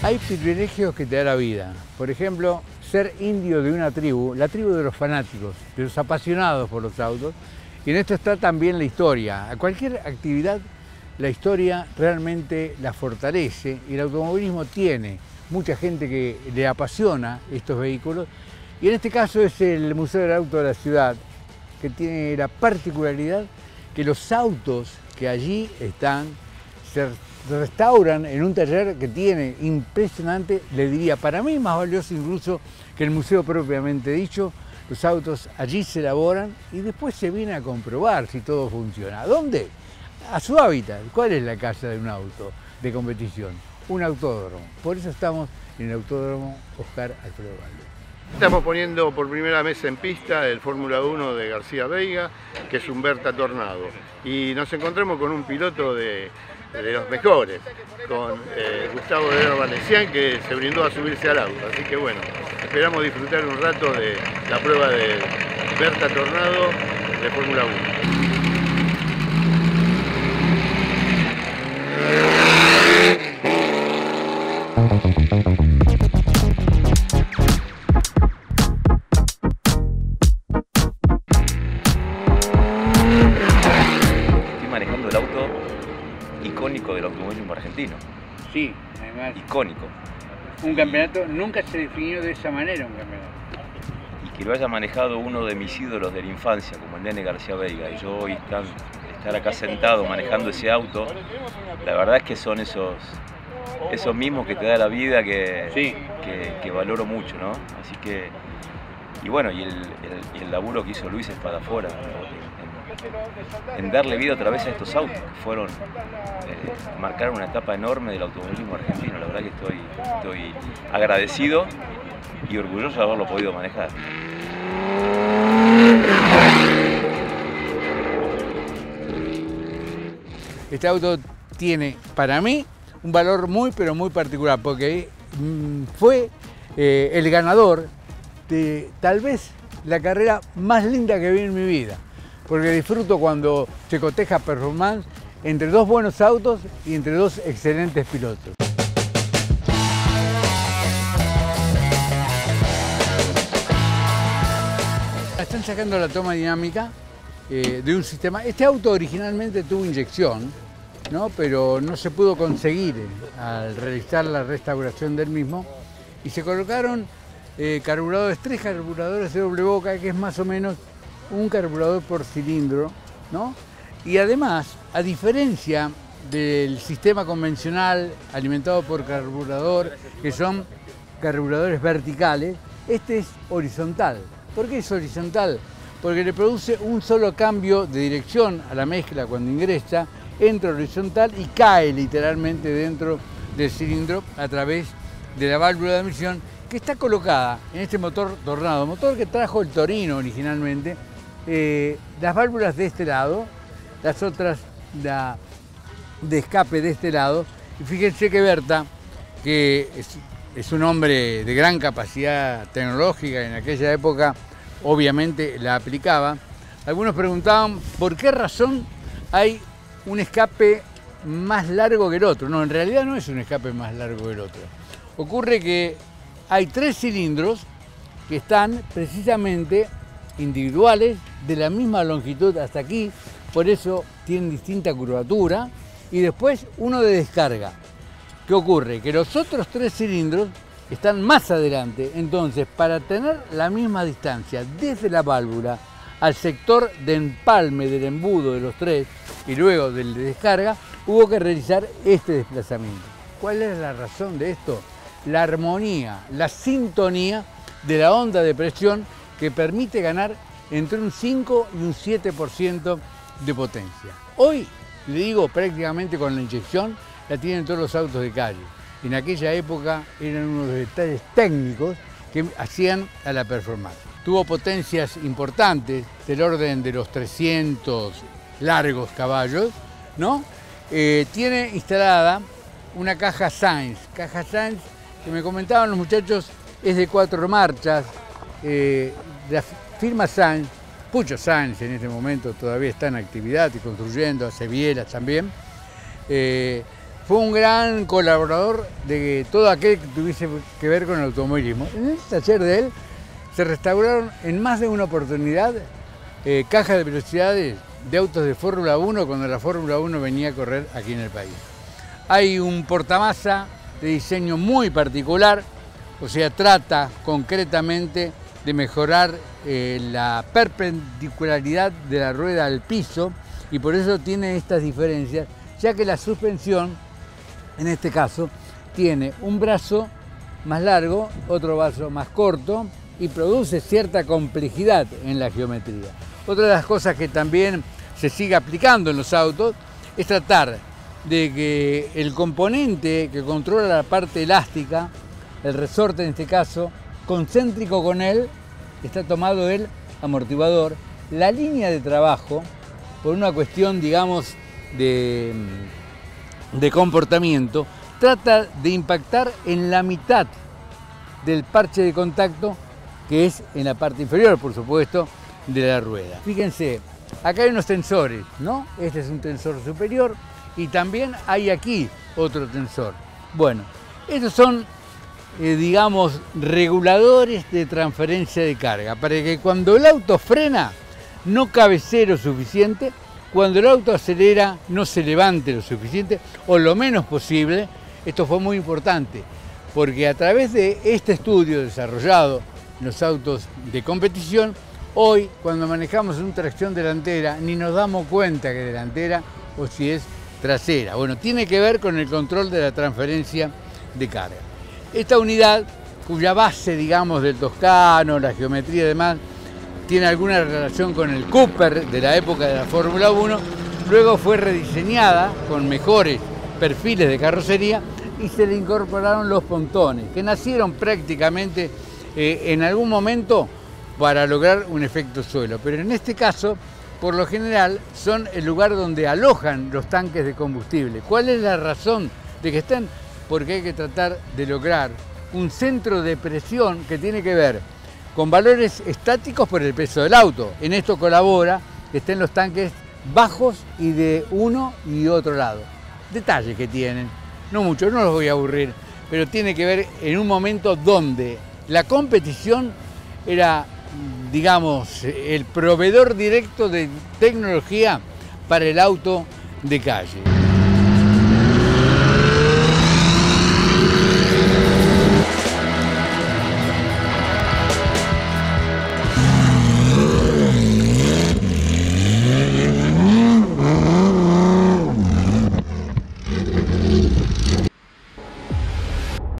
Hay privilegios que te da la vida. Por ejemplo, ser indio de una tribu, la tribu de los fanáticos, de los apasionados por los autos. Y en esto está también la historia. A cualquier actividad, la historia realmente la fortalece y el automovilismo tiene mucha gente que le apasiona estos vehículos. Y en este caso es el Museo del Auto de la ciudad, que tiene la particularidad que los autos que allí están se restauran en un taller que tiene impresionante, le diría, para mí más valioso incluso que el museo propiamente dicho. Los autos allí se elaboran y después se viene a comprobar si todo funciona. ¿A dónde? A su hábitat. ¿Cuál es la casa de un auto de competición? Un autódromo. Por eso estamos en el Autódromo Oscar Alfredo Valdés. Estamos poniendo por primera vez en pista el Fórmula 1 de García Veiga, que es un Berta Tornado. Y nos encontramos con un piloto de los mejores, con Gustavo de Valencián, que se brindó a subirse al auto. Así que bueno, esperamos disfrutar un rato de la prueba de Berta Tornado de Fórmula 1. Manejando el auto icónico del automovilismo argentino. Sí, además. Icónico. Un campeonato nunca se definió de esa manera, un campeonato. Y que lo haya manejado uno de mis ídolos de la infancia, como el Nene García Veiga, y yo hoy estar acá sentado manejando ese auto, la verdad es que son esos mismos que te da la vida que valoro mucho, ¿no? Así que, y bueno, y el laburo que hizo Luis Espadafora, en darle vida otra vez a estos autos que fueron, marcaron una etapa enorme del automovilismo argentino. La verdad que estoy agradecido y orgulloso de haberlo podido manejar. Este auto tiene, para mí, un valor muy, pero muy particular, porque fue el ganador de tal vez la carrera más linda que vi en mi vida. Porque disfruto cuando se coteja performance entre dos buenos autos y entre dos excelentes pilotos. Están sacando la toma dinámica de un sistema. Este auto originalmente tuvo inyección, ¿no? Pero no se pudo conseguir al realizar la restauración del mismo y se colocaron carburadores, 3 carburadores de doble boca, que es más o menos un carburador por cilindro, ¿no? Y además, a diferencia del sistema convencional alimentado por carburador, que son carburadores verticales, este es horizontal. ¿Por qué es horizontal? Porque le produce un solo cambio de dirección a la mezcla cuando ingresa, entra horizontal y cae literalmente dentro del cilindro a través de la válvula de admisión que está colocada en este motor Tornado, motor que trajo el Torino originalmente. Las válvulas de este lado, las otras de escape de este lado. Y fíjense que Berta, que es un hombre de gran capacidad tecnológica, en aquella época obviamente la aplicaba. Algunos preguntaban por qué razón hay un escape más largo que el otro. No, en realidad no es un escape más largo que el otro. Ocurre que hay 3 cilindros que están precisamente individuales de la misma longitud hasta aquí, por eso tienen distinta curvatura, y después uno de descarga. ¿Qué ocurre? Que los otros 3 cilindros están más adelante, entonces para tener la misma distancia desde la válvula al sector de empalme del embudo de los 3 y luego del de descarga, hubo que realizar este desplazamiento. ¿Cuál es la razón de esto? La armonía, la sintonía de la onda de presión que permite ganar entre un 5 y un 7% de potencia. Hoy, le digo, prácticamente con la inyección la tienen todos los autos de calle. En aquella época eran unos detalles técnicos que hacían a la performance. Tuvo potencias importantes del orden de los 300 largos caballos, ¿no? Tiene instalada una caja Sainz que me comentaban los muchachos, es de 4 marchas. La firma Sainz, Pucho Sainz en este momento todavía está en actividad y construyendo, hace bielas también. fue un gran colaborador de todo aquel que tuviese que ver con el automovilismo. En el taller de él se restauraron en más de una oportunidad cajas de velocidades de autos de Fórmula 1 cuando la Fórmula 1 venía a correr aquí en el país. Hay un portamasa de diseño muy particular, o sea, trata concretamente de mejorar la perpendicularidad de la rueda al piso y por eso tiene estas diferencias, ya que la suspensión, en este caso, tiene un brazo más largo, otro brazo más corto y produce cierta complejidad en la geometría. Otra de las cosas que también se sigue aplicando en los autos es tratar de que el componente que controla la parte elástica, el resorte en este caso, concéntrico con él, está tomado el amortiguador, la línea de trabajo, por una cuestión, digamos, de comportamiento, trata de impactar en la mitad del parche de contacto, que es en la parte inferior, por supuesto, de la rueda. Fíjense, acá hay unos tensores, ¿no? Este es un tensor superior y también hay aquí otro tensor. Bueno, estos son, digamos, reguladores de transferencia de carga, para que cuando el auto frena no cabecee lo suficiente, cuando el auto acelera no se levante lo suficiente o lo menos posible. Esto fue muy importante, porque a través de este estudio desarrollado en los autos de competición, hoy cuando manejamos una tracción delantera ni nos damos cuenta que es delantera o si es trasera. Bueno, tiene que ver con el control de la transferencia de carga. Esta unidad, cuya base, digamos, del Toscano, la geometría y demás, tiene alguna relación con el Cooper de la época de la Fórmula 1, luego fue rediseñada con mejores perfiles de carrocería y se le incorporaron los pontones, que nacieron prácticamente en algún momento para lograr un efecto suelo, pero en este caso, por lo general, son el lugar donde alojan los tanques de combustible. ¿Cuál es la razón de que estén? Porque hay que tratar de lograr un centro de presión que tiene que ver con valores estáticos por el peso del auto. En esto colabora que estén los tanques bajos y de uno y otro lado. Detalles que tienen, no mucho, no los voy a aburrir, pero tiene que ver en un momento donde la competición era, digamos, el proveedor directo de tecnología para el auto de calle.